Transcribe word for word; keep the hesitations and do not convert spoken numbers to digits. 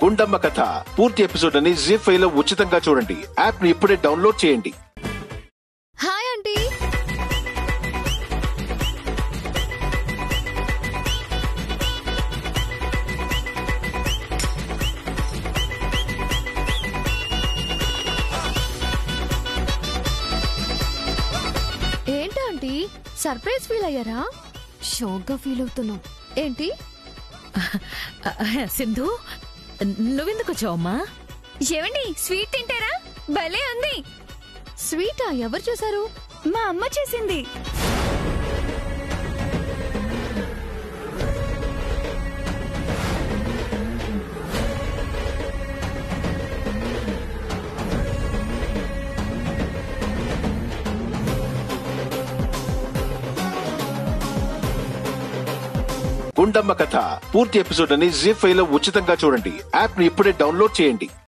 గుండమ్మ కథ పూర్తి ఎపిసోడ్ అని జీ ఫైవ్ లో ఉచితంగా చూడండి. యాప్ ని ఇప్పుడే డౌన్లోడ్ చేయండి. Hi aunty. ఏంటంటీ సర్ప్రైజ్ ఫీల్ అయ్యారా? షాక్ గా ఫీల్ అవుతున్నాం. ఏంటి సింధు, నువ్వెందుకు వచ్చావమ్మా? ఏమండి, స్వీట్ తింటారా? భలే ఉంది. స్వీటా? ఎవరు చేశారు? మా అమ్మ చేసింది. గుండమ్మ కథ పూర్తి ఎపిసోడ్ అని జీ ఫైవ్ లో ఉచితంగా చూడండి. యాప్ ని ఇప్పుడే డౌన్లోడ్ చేయండి.